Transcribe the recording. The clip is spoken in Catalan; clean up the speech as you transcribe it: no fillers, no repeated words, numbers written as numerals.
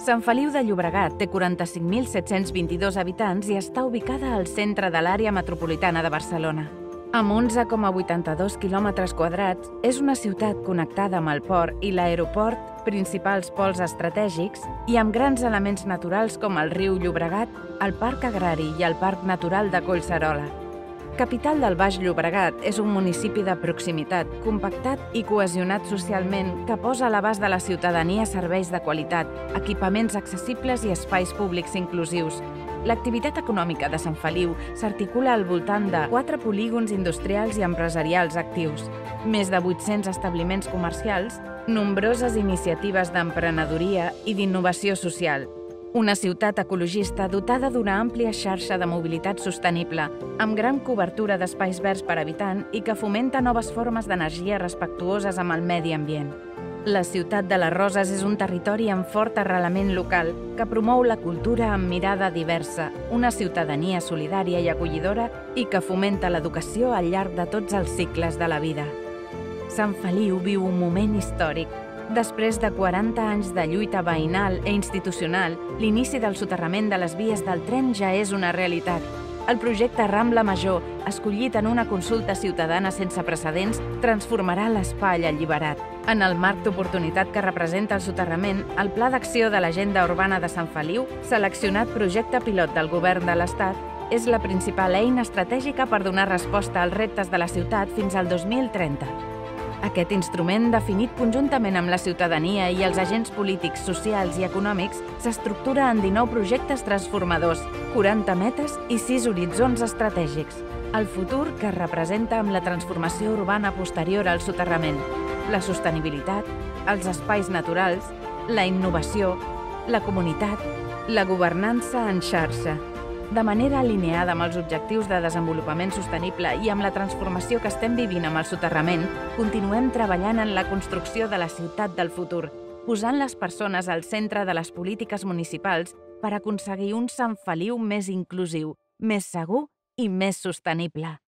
Sant Feliu de Llobregat té 45.722 habitants i està ubicada al centre de l'àrea metropolitana de Barcelona. Amb 11,82 quilòmetres quadrats, és una ciutat connectada amb el port i l'aeroport, principals pols estratègics, i amb grans elements naturals com el riu Llobregat, el Parc Agrari i el Parc Natural de Collserola. Capital del Baix Llobregat és un municipi de proximitat, compactat i cohesionat socialment que posa a l'abast de la ciutadania serveis de qualitat, equipaments accessibles i espais públics inclusius. L'activitat econòmica de Sant Feliu s'articula al voltant de 4 polígons industrials i empresarials actius, més de 800 establiments comercials, nombroses iniciatives d'emprenedoria i d'innovació social. Una ciutat ecologista dotada d'una àmplia xarxa de mobilitat sostenible, amb gran cobertura d'espais verds per habitant i que fomenta noves formes d'energia respectuoses amb el medi ambient. La ciutat de les Roses és un territori amb fort arrelament local que promou la cultura amb mirada diversa, una ciutadania solidària i acollidora i que fomenta l'educació al llarg de tots els cicles de la vida. Sant Feliu viu un moment històric. Després de 40 anys de lluita veïnal i institucional, l'inici del soterrament de les vies del tren ja és una realitat. El projecte Rambla Major, escollit en una consulta ciutadana sense precedents, transformarà l'espai alliberat. En el marc d'oportunitat que representa el soterrament, el Pla d'Acció de l'Agenda Urbana de Sant Feliu, seleccionat projecte pilot del Govern de l'Estat, és la principal eina estratègica per donar resposta als reptes de la ciutat fins al 2030. Aquest instrument, definit conjuntament amb la ciutadania i els agents polítics, socials i econòmics, s'estructura en 19 projectes transformadors, 40 metes i 6 horitzons estratègics. El futur que es representa amb la transformació urbana posterior al soterrament, la sostenibilitat, els espais naturals, la innovació, la comunitat, la governança en xarxa. De manera alineada amb els objectius de desenvolupament sostenible i amb la transformació que estem vivint amb el soterrament, continuem treballant en la construcció de la ciutat del futur, posant les persones al centre de les polítiques municipals per aconseguir un Sant Feliu més inclusiu, més segur i més sostenible.